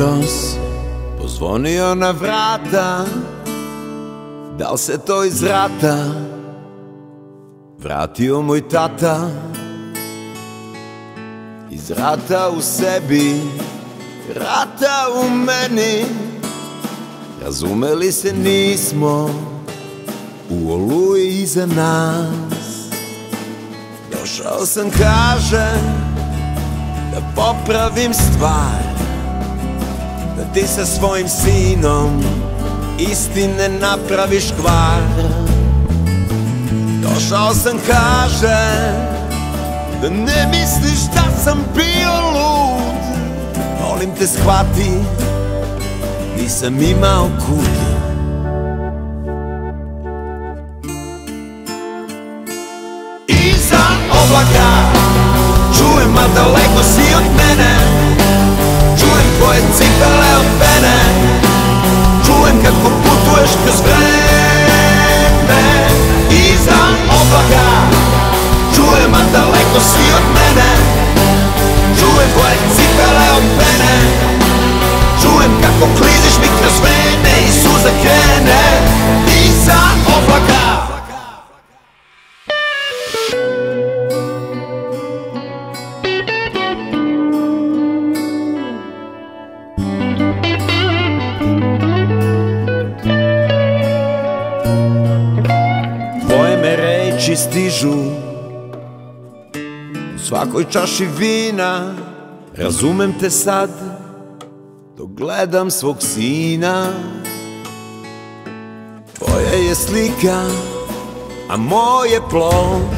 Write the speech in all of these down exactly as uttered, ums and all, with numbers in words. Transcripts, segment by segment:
jutros pozvonio na vrata, da li se to iz rata vratio moj tata? Iz rata u sebi, rata u meni, razumeli se nismo u oluji iza nas. Došao sam, kažem, da popravim stvar, da ti sa svojim sinom istine napraviš kvar. Došao sam, kažem, da ne misliš da sam bio lud. Molim te, shvati, nisam imao kud. Iza oblaka čujem, a daleko si od mene. Čujem tvoje cipele od mene. Čujem kako putuješ kroz vreme. Iza oblaka čujem, a daleko si od mene. Čujem tvoje cipele od mene. Čujem kako kliziš mi kroz vene i suza krene. Iza oblaka. Reči stižu u svakoj čaši vina. Razumem te sad dok gledam svog sina. Tvoje je slika, a moj je plod.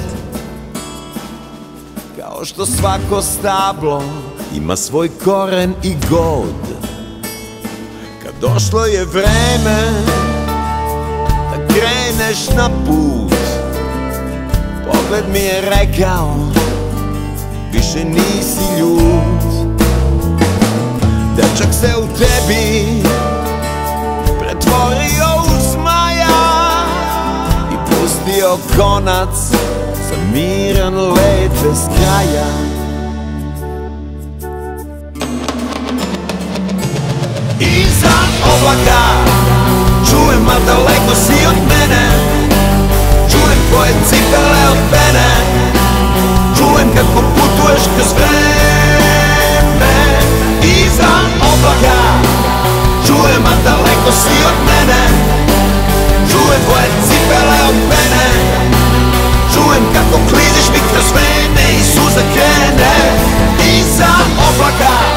Kao što svako stablo ima svoj koren i god. Kad došlo je vreme da kreneš na put, pogled mi je rekao, više nisi ljud. Dečak se u tebi pretvorio u zmaja i pustio konac za miran let bez kraja. Iza oblaka čujem, a daleko si od mene. Čujem tvoje cipele od mene. Čujem kako putuješ kroz vreme. Iza oblaka čujem, a daleko si od mene. Čujem tvoje cipele od mene. Čujem kako kliziš mi kroz vene i suza krene. Iza oblaka.